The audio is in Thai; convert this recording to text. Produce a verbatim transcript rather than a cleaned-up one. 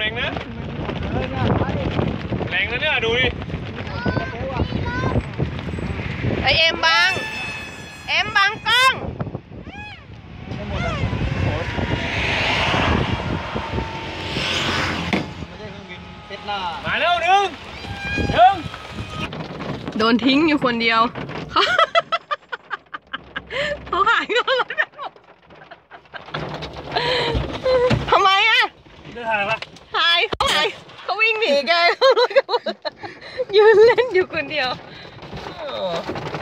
แรงนะแรงนะเนี่ยดูดิไอเอ็มบังเอ็มบังกล้องมาแล้วหนึ่งหนึ่งโดนทิ้งอยู่คนเดียวเขาเขาหายกันแล้วทำไมอ่ะได้ถ่ายปะถ่ายเขาหายเขาวิ่งหนีกันยืนเล่นอยู่คนเดียว